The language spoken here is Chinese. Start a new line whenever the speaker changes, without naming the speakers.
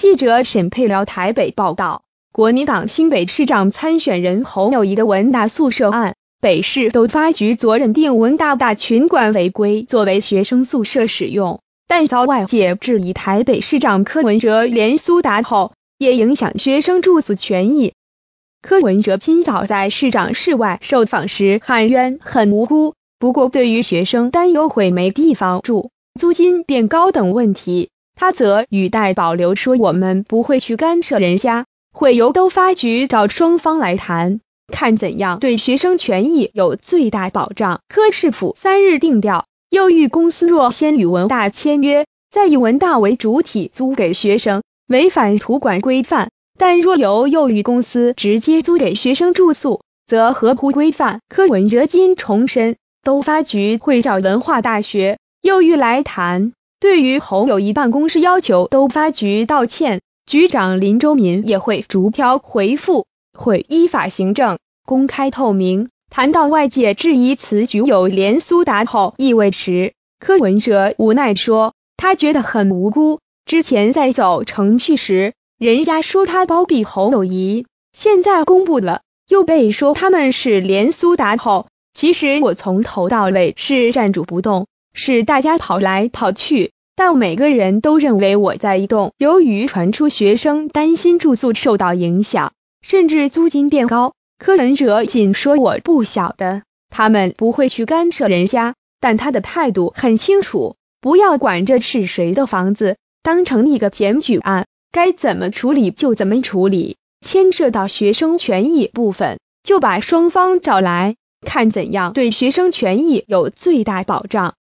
记者沈佩辽台北报道，国民党新北市长参选人侯友宜的文大宿舍案，北市都发局昨认定文大群馆违规作为学生宿舍使用，但遭外界质疑台北市长柯文哲连苏打后，也影响学生住宿权益。柯文哲今早在市长室外受访时喊冤很无辜，不过对于学生担忧会没地方住、租金变高等问题，他则语带保留说我们不会去干涉人家，会由都发局找双方来谈，看怎样对学生权益有最大保障。柯市府3日定调，又谕公司若先与文大签约，再以文大为主体租给学生，违反图管规范，但若由又谕公司直接租给学生住宿，则合乎规范。柯文哲今重申，都发局会找文化大学、又谕来谈。对于侯友宜办公室要求都发局道歉，局长林周民也会逐条回复，会依法行政、公开透明。谈到外界质疑此局有连苏打后意味时，柯文哲无奈说，他觉得很无辜，之前在走程序时，人家说他包庇侯友宜，现在公布了，又被说他们是连苏打后，其实我从头到尾是站住不动，是大家跑来跑去，但每个人都认为我在移动。由于传出学生担心住宿受到影响，甚至租金变高，柯文哲仅说我不晓得，他们不会去干涉人家，但他的态度很清楚，不要管这是谁的房子，当成一个检举案，该怎么处理就怎么处理，牵涉到学生权益部分，就把双方找来，看怎样对学生权益有最大保障。